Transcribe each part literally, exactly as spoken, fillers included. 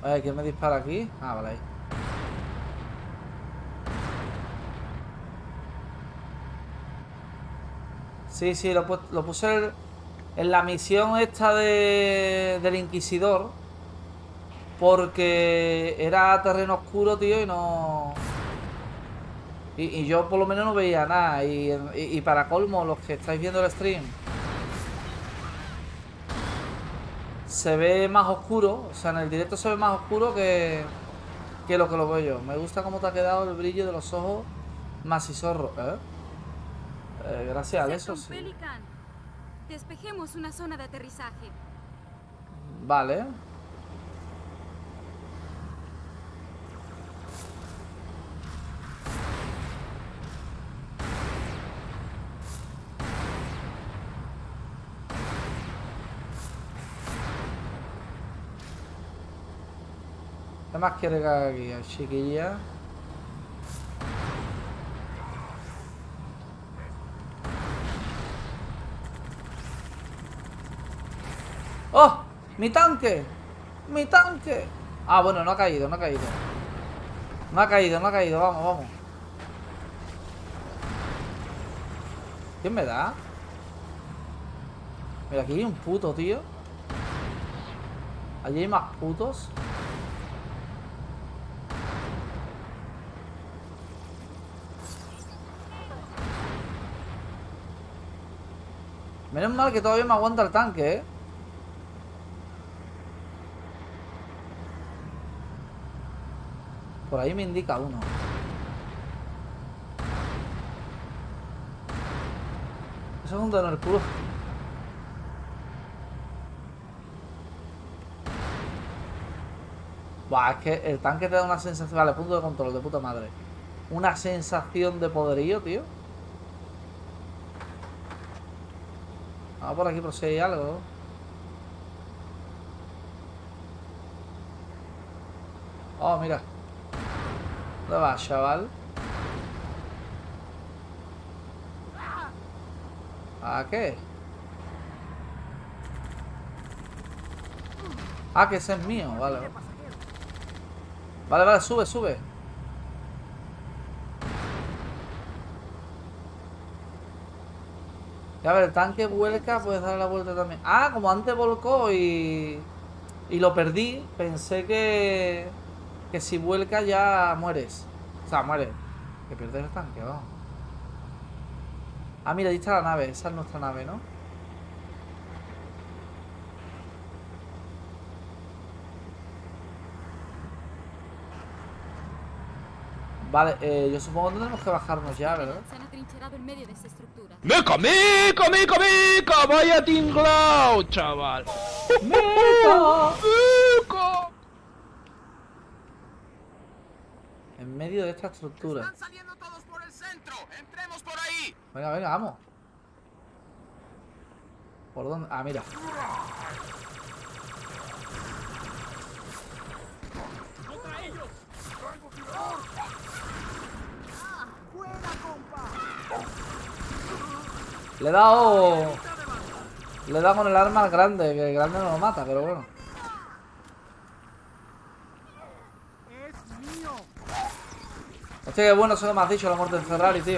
Oye, ¿quién me dispara aquí? Ah, vale, ahí. Sí, sí, lo, pu lo puse en, en la misión esta de, del Inquisidor. Porque era terreno oscuro, tío, y no... Y, y yo por lo menos no veía nada. Y, y, y para colmo, los que estáis viendo el stream, se ve más oscuro. O sea, en el directo se ve más oscuro que, que lo que lo veo yo. Me gusta cómo te ha quedado el brillo de los ojos macizorro. ¿Eh? Eh, gracias a eso, sí. Pelican. Despejemos una zona de aterrizaje. Vale. ¿Qué más quiere que haga aquí, chiquilla? ¡Oh! ¡Mi tanque! ¡Mi tanque! Ah, bueno, no ha caído, no ha caído. No ha caído, no ha caído. Vamos, vamos. ¿Quién me da? Mira, aquí hay un puto, tío. Allí hay más putos. Menos mal que todavía me aguanta el tanque, ¿eh? Por ahí me indica uno. Eso es un dedo en el culo. Buah, es que el tanque te da una sensación... Vale, punto de control, de puta madre. Una sensación de poderío, tío. Vamos por aquí por si hay algo. Oh, mira. ¿Dónde vas, chaval? ¿A qué? Ah, que ese es mío, vale. Vale, vale, sube, sube. Y a ver, el tanque vuelca, puedes darle la vuelta también. Ah, como antes volcó y... Y lo perdí, pensé que... Que si vuelca ya mueres. O sea, mueres. Que pierdes el tanque, vamos. Ah, mira, ahí está la nave. Esa es nuestra nave, ¿no? Vale, eh, yo supongo que tenemos que bajarnos ya, ¿verdad? Se han atrincherado en medio de esa estructura. ¡Mico, mico, mico, mico! ¡Vaya tinglao, chaval! ¡Mico! ¡Mico! En medio de esta estructura. Están saliendo todos por el centro. Entremos por ahí. Venga, venga, vamos. ¿Por dónde? Ah, mira. ¡Contra ellos! ¡Traigo tirador! ¡Ah! ¡Buena, compa! Le he dado... Le he dado con el arma al grande, que el grande no lo mata, pero bueno. ¡Es mío! Hostia, qué bueno eso que me has dicho, la muerte de Ferrari, tío.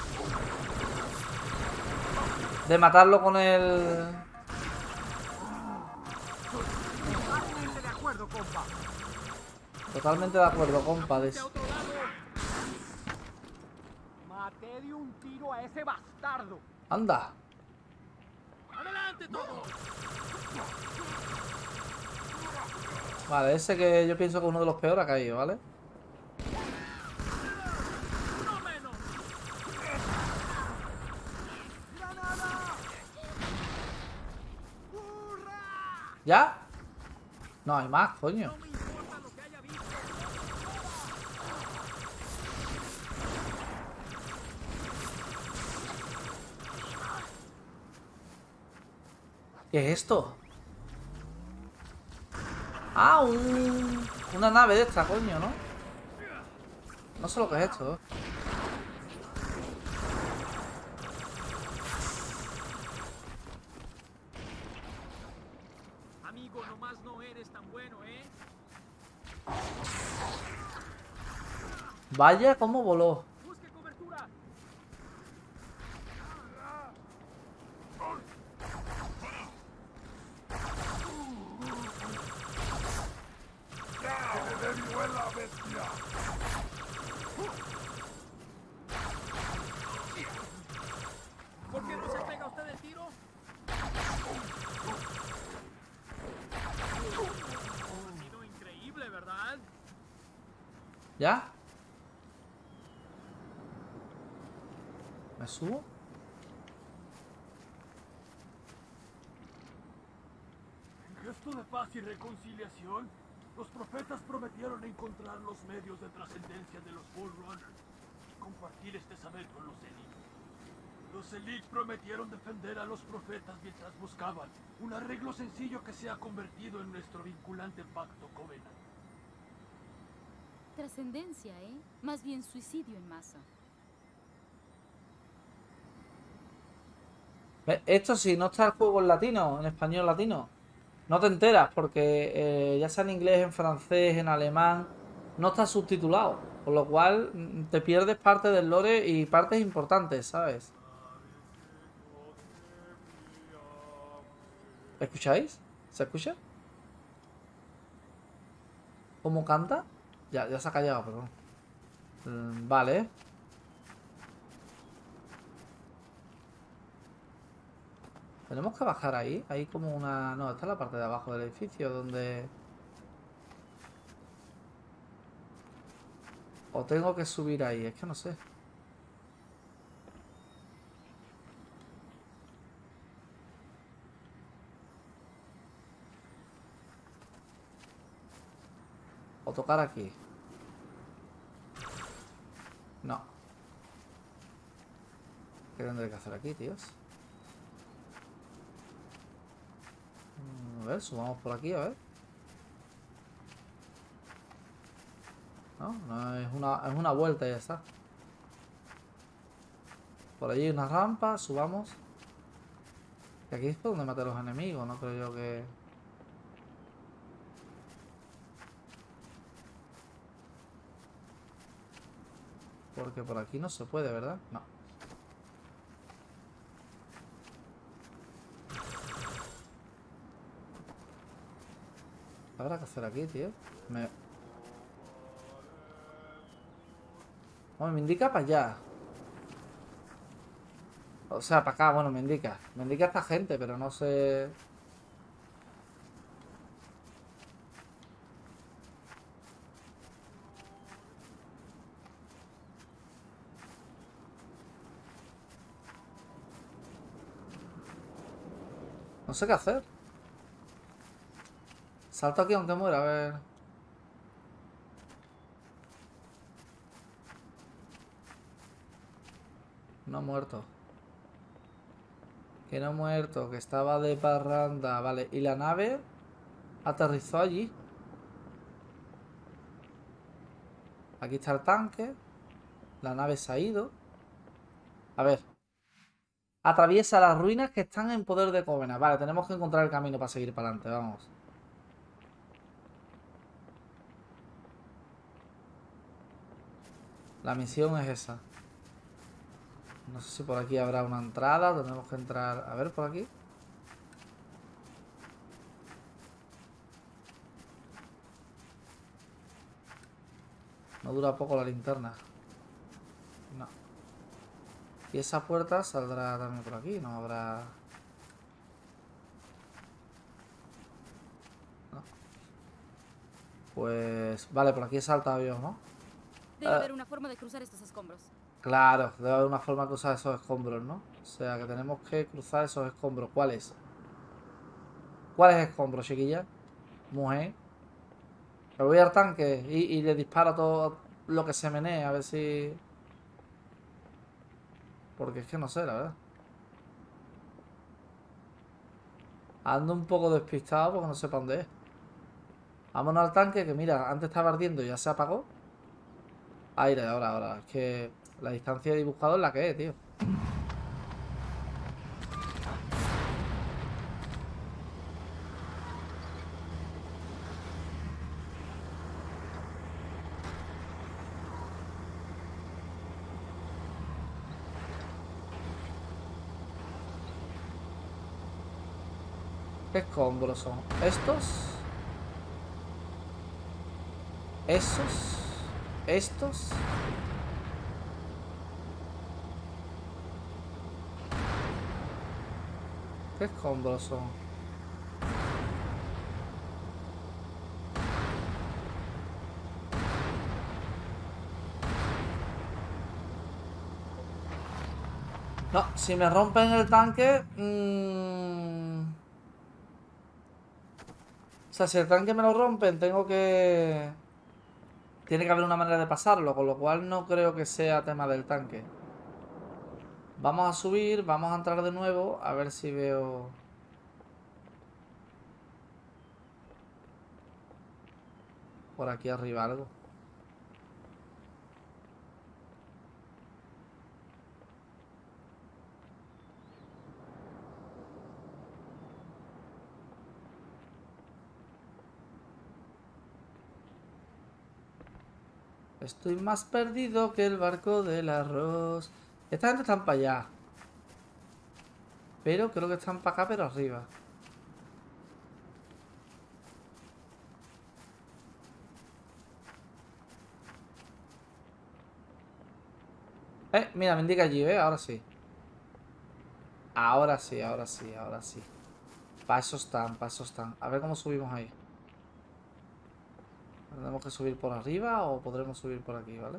De matarlo con el... Totalmente de acuerdo, compa. Totalmente de acuerdo, compa. De... Maté de un tiro a ese bastardo. Anda. ¡Adelante todos! Vale, ese que yo pienso que es uno de los peores ha caído, ¿vale? ¡No menos! ¡Granada! ¡Hurra! ¿Ya? No, hay más, coño. No me importa lo que haya visto. ¿Qué es esto? Ah, un... Una nave de esta, coño, ¿no? No sé lo que es esto. Amigo, nomás no eres tan bueno, ¿eh? Vaya cómo voló. Busque cobertura. ¿Por qué no se pega usted el tiro? Ha sido increíble, ¿verdad? ¿Ya? ¿Me subo? En gesto de paz y reconciliación, los profetas prometieron encontrar los medios de trascendencia de los Bullrunners y compartir este saber con los Elite. Los Elite prometieron defender a los profetas mientras buscaban un arreglo sencillo que se ha convertido en nuestro vinculante pacto Covenant. Trascendencia, ¿eh? Más bien suicidio en masa. Ve, esto si no está el juego en latino, en español latino, no te enteras porque eh, ya sea en inglés, en francés, en alemán, no está subtitulado. Por lo cual mm, te pierdes parte del lore y partes importantes, ¿sabes? ¿Escucháis? ¿Se escucha? ¿Cómo canta? Ya, ya se ha callado, perdón. Mm, vale. Tenemos que bajar ahí. Hay como una... No, esta es la parte de abajo del edificio donde... O tengo que subir ahí, es que no sé. O tocar aquí. No. ¿Qué tendré que hacer aquí, tíos? A ver, subamos por aquí, a ver. No, no es una, es una vuelta y ya está. Por allí hay una rampa, subamos. Y aquí es por donde maté a los enemigos, no creo yo que... Porque por aquí no se puede, ¿verdad? No. ¿Qué habrá que hacer aquí, tío? Me... Bueno, me indica para allá. O sea, para acá, bueno, me indica. Me indica esta gente, pero no sé... No sé qué hacer. Salto aquí aunque muera, a ver. No ha muerto. Que no ha muerto, que estaba de parranda. Vale, y la nave aterrizó allí. Aquí está el tanque. La nave se ha ido. A ver. Atraviesa las ruinas que están en poder de Covenant. Vale, tenemos que encontrar el camino para seguir para adelante, vamos. La misión es esa. No sé si por aquí habrá una entrada. Tenemos que entrar... A ver, por aquí. No dura poco la linterna. No. Y esa puerta saldrá también por aquí. No habrá... No. Pues... Vale, por aquí he saltado yo, ¿no? Debe Ah. haber una forma de cruzar estos escombros. Claro, debe haber una forma de cruzar esos escombros, ¿no? O sea, que tenemos que cruzar esos escombros. ¿Cuáles? ¿Cuáles escombros, chiquilla? Mujer. Me voy al tanque y, y le disparo todo lo que se menee, a ver si... Porque es que no sé, la verdad. Ando un poco despistado porque no sé para dónde es. Vámonos al tanque, que mira, antes estaba ardiendo y ya se apagó. Aire, ahora, ahora. Es que la distancia de dibujado es la que es, tío. ¿Qué escombros son? ¿Estos? ¿Esos? ¿Estos? ¿Qué escombros son? No, si me rompen el tanque... Mmm... O sea, si el tanque me lo rompen, tengo que... Tiene que haber una manera de pasarlo, con lo cual no creo que sea tema del tanque. Vamos a subir, vamos a entrar de nuevo, a ver si veo... Por aquí arriba algo. Estoy más perdido que el barco del arroz. Esta gente están para allá. Pero creo que están para acá, pero arriba. Eh, mira, me indica allí, ¿eh? Ahora sí. Ahora sí, ahora sí, ahora sí. Para eso están, para eso están. A ver cómo subimos ahí. ¿Tenemos que subir por arriba o podremos subir por aquí, ¿vale?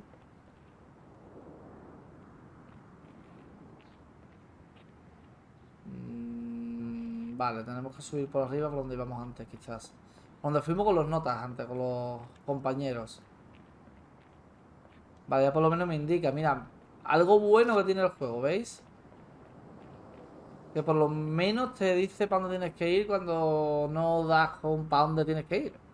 Mm, vale, tenemos que subir por arriba por donde íbamos antes, quizás. Donde fuimos con los notas antes, con los compañeros. Vale, ya por lo menos me indica, mira, algo bueno que tiene el juego, ¿veis? Que por lo menos te dice para dónde tienes que ir cuando no das con para dónde tienes que ir.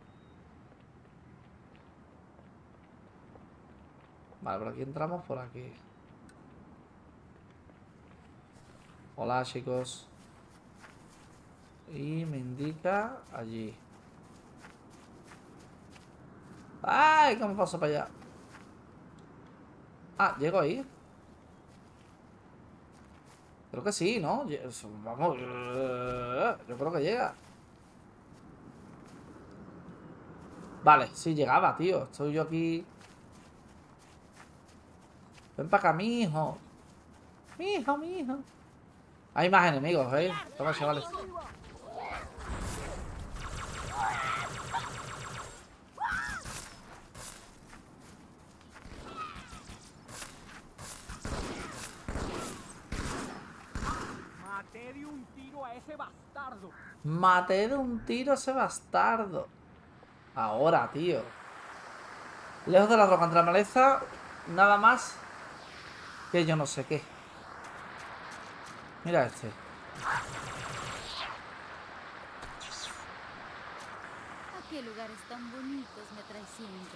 Vale, por aquí entramos, por aquí. Hola, chicos. Y me indica allí. ¡Ay! ¿Cómo paso para allá? Ah, llego ahí. Creo que sí, ¿no? Vamos. Yo creo que llega. Vale, sí llegaba, tío. Estoy yo aquí. Ven para acá, mijo. Mijo, mijo. Hay más enemigos, ¿eh? Toma, chavales. Maté de un tiro a ese bastardo. Maté de un tiro a ese bastardo. Ahora, tío. Lejos de la roca, entre la maleza. Nada más que yo no sé qué. Mira este. ¿A qué lugares tan bonitos me traes siempre?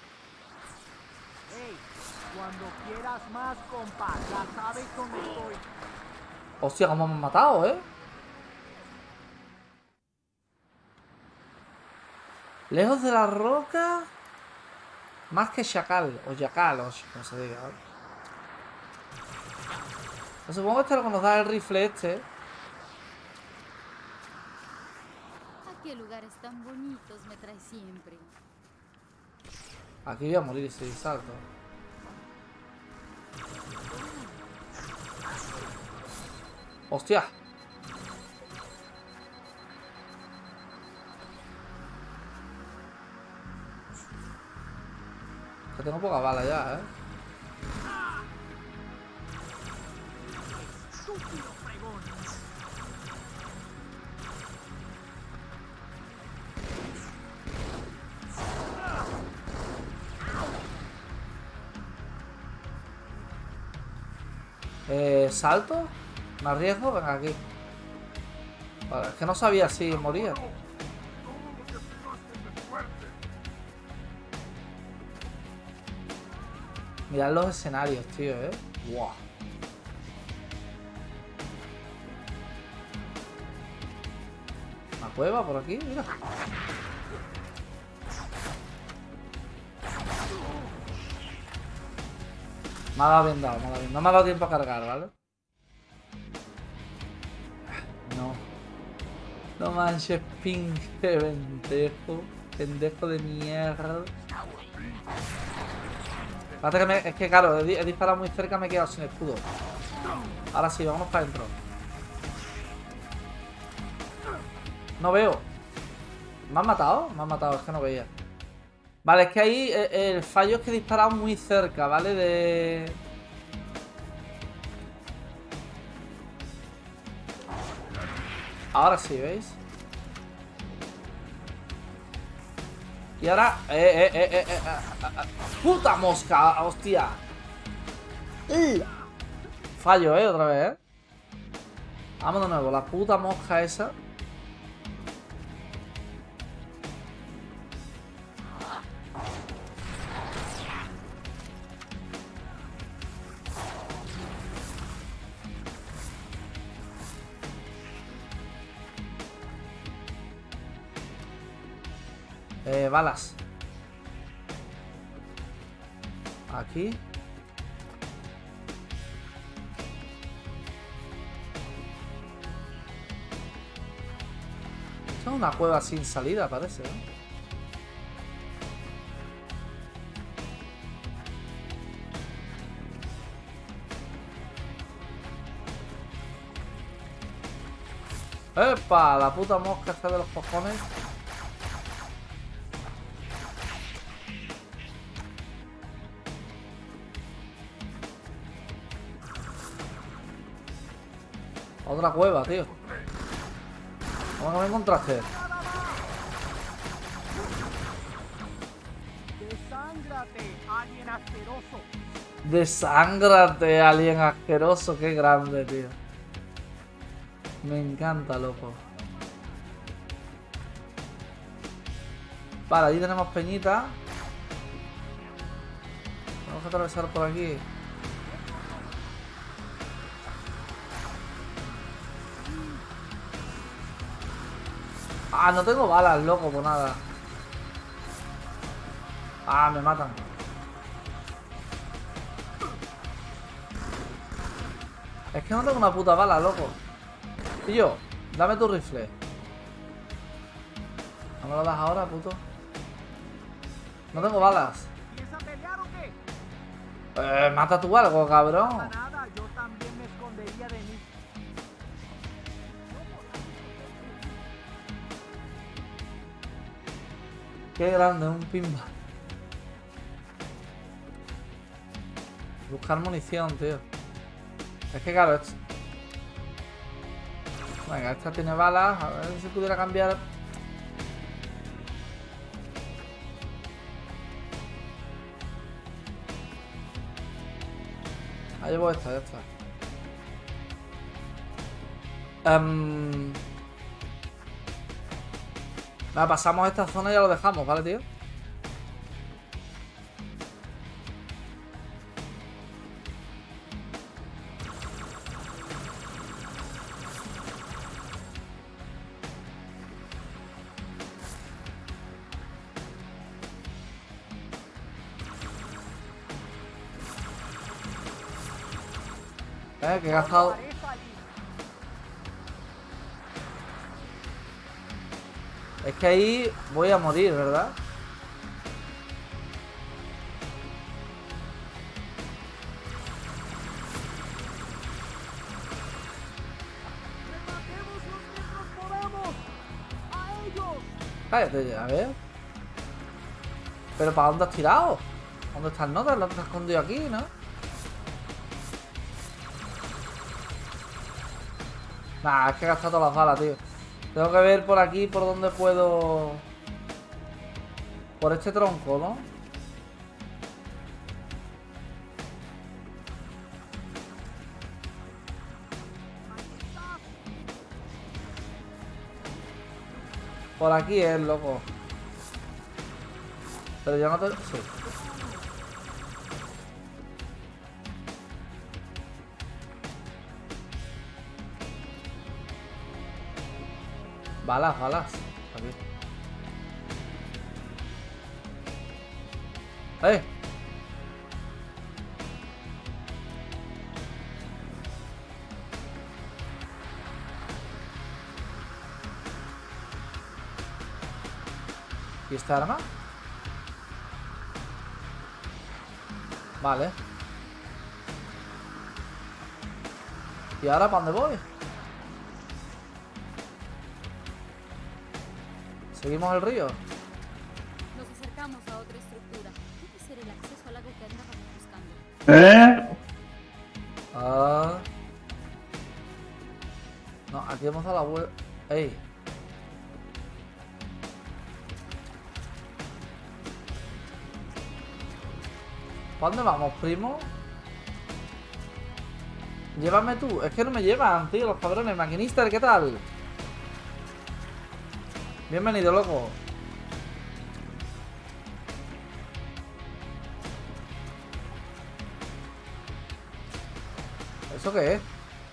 Hey, cuando quieras más, compa, ya sabes dónde estoy. Hostia, cómo me han matado, ¿eh? Lejos de la roca. Más que chacal. O yacal, o como se diga, ¿vale? Pues supongo que este es lo que nos da el rifle este. ¿A qué lugares tan bonitos me traes siempre? Aquí voy a morir si salto. ¡Hostia! Que tengo poca bala ya, ¿eh? Eh, ¿salto? ¿Me arriesgo? Venga, aquí. Vale, es que no sabía si moría. Mirad los escenarios, tío, eh. Wow. Una cueva por aquí, mira. Me ha dado bien dado, me ha dado bien. No me ha dado tiempo a cargar, ¿vale? No. No manches, pinche pendejo. Pendejo de mierda. Espérate que me, es que claro, he, he disparado muy cerca, me he quedado sin escudo. Ahora sí, vámonos para adentro. No veo. ¿Me han matado? Me han matado, es que no veía. Vale, es que ahí el, el fallo es que he disparado muy cerca, ¿vale? De... Ahora sí, ¿veis? Y ahora... Eh, eh, eh, eh, eh, eh, eh, ¡puta mosca! ¡Hostia! Uh. Fallo, ¿eh? Otra vez, ¿eh? Vamos de nuevo, la puta mosca esa. Eh, balas. Aquí. Esto es una cueva sin salida, parece, ¿no? ¡Epa! La puta mosca está de los cojones. Otra cueva, tío. ¿Cómo que me encontraste? ¡Desángrate, alien asqueroso! Desángrate, alien asqueroso. Qué grande, tío. Me encanta, loco. Vale, allí tenemos peñita. Vamos a atravesar por aquí. Ah, no tengo balas, loco, por nada. Ah, me matan. Es que no tengo una puta bala, loco. Y yo, dame tu rifle. ¿No me lo das ahora, puto? No tengo balas. ¿Quieres a pelear o qué? Eh, mata tú algo, cabrón. Para nada, yo también me escondería de mí. Qué grande, un pinball. Buscar munición, tío. Es que claro, esto... Venga, esta tiene balas. A ver si pudiera cambiar. Ahí llevo esta, ya está. Um... Nada, pasamos esta zona y ya lo dejamos, ¿vale, tío? Eh, que he gastado... Es que ahí voy a morir, ¿verdad? Cállate, a ver. ¿Pero para dónde has tirado? ¿Dónde están notas? Lo has escondido aquí, ¿no? Nah, es que he gastado todas las balas, tío. Tengo que ver por aquí por dónde puedo... Por este tronco, ¿no? Por aquí es, loco. Pero yo no te... Sí. Balas, balas. Aquí. ¡Eh! esta arma? Vale. ¿Y ahora para dónde voy? ¿Seguimos el río? Nos acercamos a otra estructura. Debe ser el acceso al lago que andábamos buscando. ¿Eh? Ah. No, aquí hemos dado la vuelta. ¡Ey! ¿Para dónde vamos, primo? Llévame tú. Es que no me llevan, tío, los cabrones. Maquinista, ¿qué tal? Bienvenido, loco. ¿Eso qué es?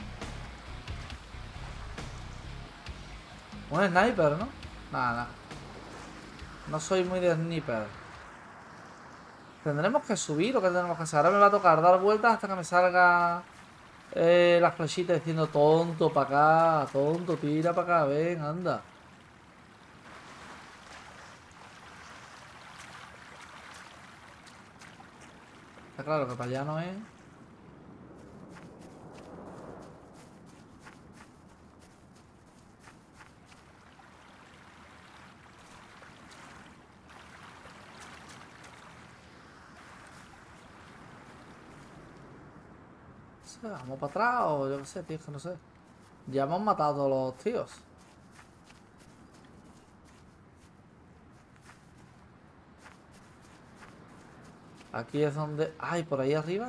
Un sniper, ¿no? Nada, nada. No soy muy de sniper. ¿Tendremos que subir o qué tenemos que hacer? Ahora me va a tocar dar vueltas hasta que me salga eh, las flechitas diciendo tonto para acá, tonto, tira para acá, ven, anda. Está claro que para allá no es. ¿Vamos para atrás o yo qué sé, tío? Es que no sé. Ya hemos matado a todos los tíos. Aquí es donde... ¡Ay! Por ahí arriba.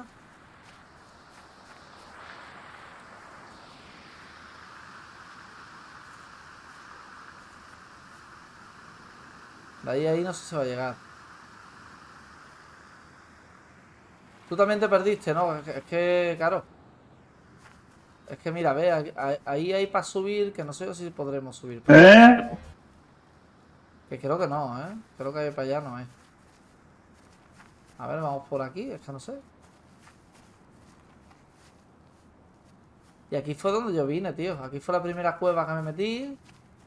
De ahí a ahí no sé si se va a llegar. Tú también te perdiste, ¿no? Es que, es que claro. Es que mira, ve, ahí, ahí hay para subir, que no sé si podremos subir. ¿Eh? Que creo que no, ¿eh? Creo que para allá no es. A ver, vamos por aquí, es que no sé. Y aquí fue donde yo vine, tío. Aquí fue la primera cueva que me metí.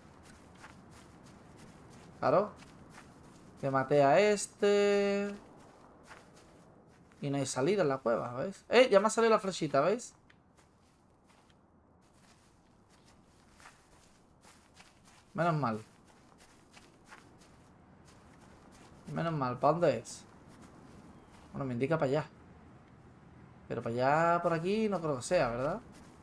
Claro. Que maté a este. Y no hay salida en la cueva, ¿veis? ¡Eh! Ya me ha salido la flechita, ¿veis? Menos mal. Menos mal. ¿Para dónde es? Bueno, me indica para allá. Pero para allá, por aquí, no creo que sea, ¿verdad?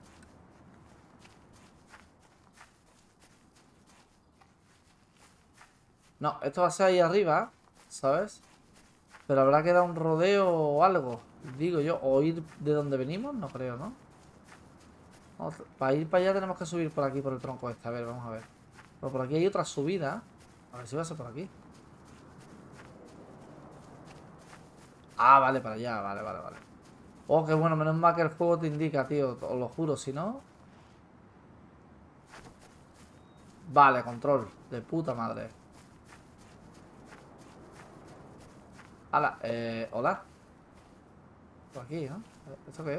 No, esto va a ser ahí arriba, ¿sabes? Pero habrá que dar un rodeo o algo, digo yo. O ir de donde venimos, no creo, ¿no? Vamos, para ir para allá tenemos que subir por aquí, por el tronco este. A ver, vamos a ver. Pero por aquí hay otra subida. A ver si va a ser por aquí. Ah, vale, para allá, vale, vale, vale. Oh, qué bueno, menos mal que el juego te indica, tío. Os lo juro, si no... Vale, control. De puta madre. Hala, eh... Hola. Por aquí, ¿no? ¿Esto qué es?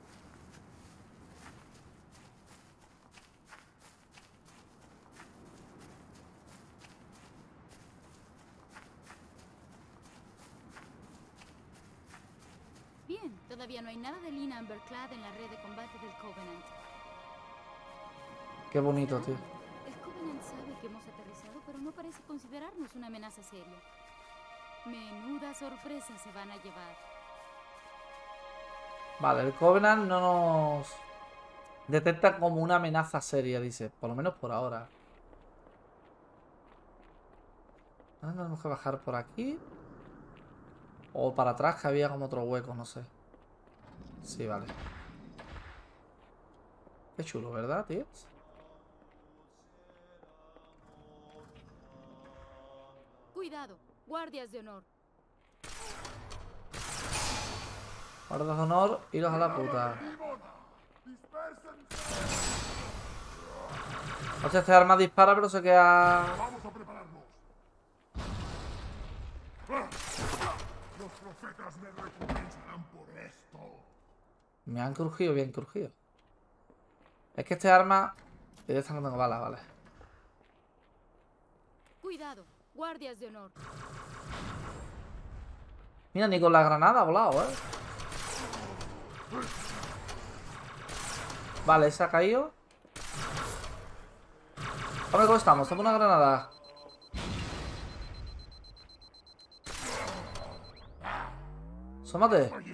Bien, todavía no hay nada de Lina Amberclad en la red de combate del Covenant. Qué bonito, tío. El Covenant sabe que hemos aterrizado, pero no parece considerarnos una amenaza seria. Menuda sorpresa se van a llevar. Vale, el Covenant no nos detecta como una amenaza seria, dice. Por lo menos por ahora. ¿No tenemos que bajar por aquí? O para atrás, que había como otro hueco, no sé. Sí, vale. Qué chulo, ¿verdad, tíos? Cuidado, guardias de honor. Guardas de honor, iros a la puta. O sea, este arma dispara, pero se queda... Vamos a prepararnos. Los profetas me recompensarán por esto. Me han crujido, bien crujido. Es que este arma... Y de esta no tengo balas, vale. Cuidado, Guardias de honor. Mira, ni con la granada ha volado, ¿eh? Vale, se ha caído. Hombre, ¿cómo estamos? Toma una granada. Sómate.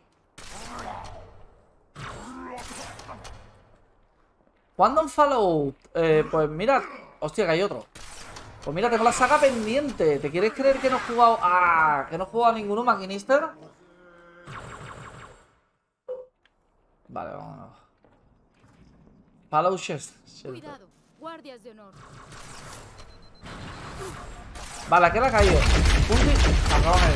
¿Cuándo en Fallout? Eh, pues mira. Hostia, que hay otro. Pues mira, tengo la saga pendiente. ¿Te quieres creer que no he jugado? Ah, que no he jugado a ninguno, Maquinister. Vale, vámonos. Fallout Chest. Cuidado, guardias de honor. Vale, aquí le ha caído. Cabrones.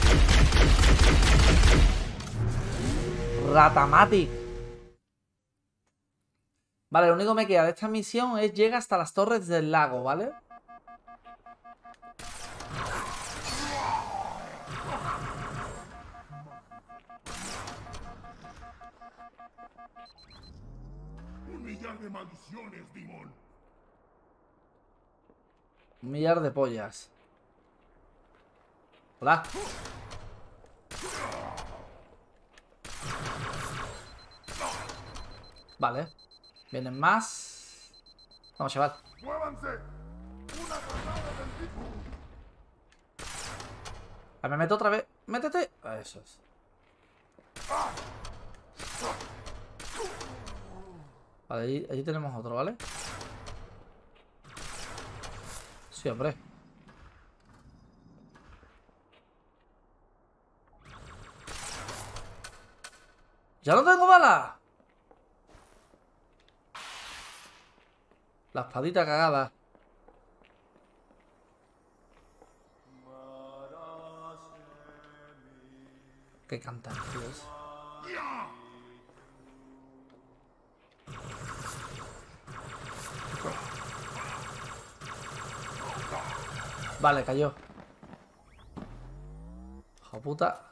Ratamatic. Vale, lo único que me queda de esta misión es llega hasta las torres del lago, ¿vale? Un millar de maldiciones, Dimon. Un millar de pollas. Hola. Vale. Vienen más. Vamos, chaval. ¡Muévanse! ¡Una granada del tipo! A ver, me meto otra vez. Métete. Eso es. Vale, allí, allí tenemos otro, ¿vale? Sí, hombre. ¡Ya no tengo balas! La espadita cagada. Qué cantancios. Vale, cayó. Hijo puta.